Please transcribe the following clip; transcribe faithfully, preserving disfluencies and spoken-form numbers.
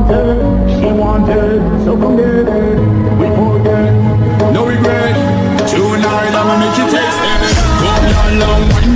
wanted, she wanted, so come get it, we forget. No regret, tonight I'ma make you taste it. Come down long,